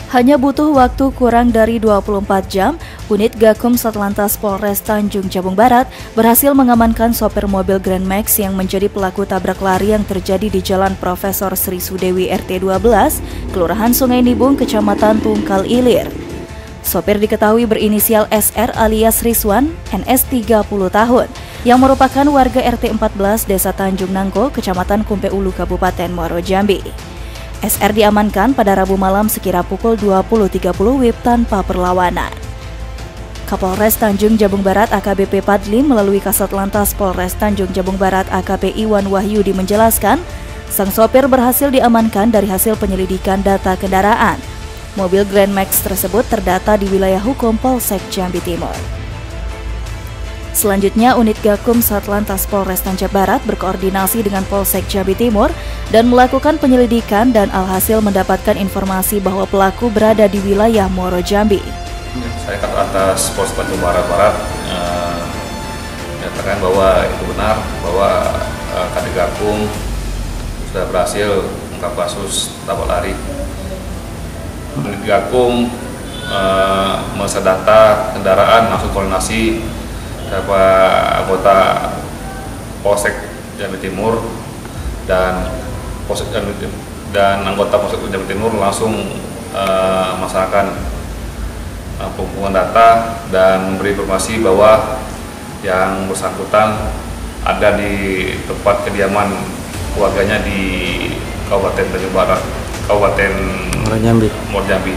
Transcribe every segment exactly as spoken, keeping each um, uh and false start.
Hanya butuh waktu kurang dari dua puluh empat jam, unit Gakum Satlantas Polres Tanjung Jabung Barat berhasil mengamankan sopir mobil Grand Max yang menjadi pelaku tabrak lari yang terjadi di Jalan Profesor Sri Sudewi R T dua belas, Kelurahan Sungai Nibung, Kecamatan Tungkal Ilir. Sopir diketahui berinisial S R alias Rizwan, N S tiga puluh tahun, yang merupakan warga R T empat belas Desa Tanjung Nangko, Kecamatan Kumpe Ulu, Kabupaten Muaro Jambi. S R diamankan pada Rabu malam sekira pukul dua puluh tiga puluh W I B tanpa perlawanan. Kapolres Tanjung Jabung Barat A K B P Padli melalui Kasat Lantas Polres Tanjung Jabung Barat A K P Iwan Wahyudi menjelaskan, sang sopir berhasil diamankan dari hasil penyelidikan data kendaraan. Mobil Grand Max tersebut terdata di wilayah hukum Polsek Jambi Timur. Selanjutnya, unit Gakum Satlantas Polres Tanjung Barat berkoordinasi dengan Polsek Jambi Timur dan melakukan penyelidikan dan alhasil mendapatkan informasi bahwa pelaku berada di wilayah Muaro Jambi. Saya kata atas Polres Tanjung Barat Barat eh, menyatakan bahwa itu benar bahwa eh, Kadif Gakum sudah berhasil mengungkap kasus tabrak lari. Unit Gakum eh, mensedata kendaraan langsung koordinasi beberapa anggota Polsek Jambi Timur dan Polsek Jambi dan anggota Polsek Jambi Timur langsung uh, melaksanakan uh, pengumpulan data dan memberi informasi bahwa yang bersangkutan ada di tempat kediaman keluarganya di Kabupaten Tanjung Barat, Kabupaten Muaro Jambi. Muaro Jambi.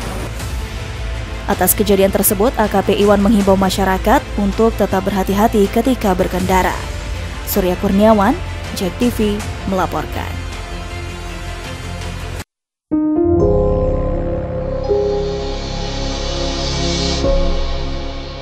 Atas kejadian tersebut, A K P Iwan menghimbau masyarakat untuk tetap berhati-hati ketika berkendara. Surya Kurniawan, Jack T V, melaporkan.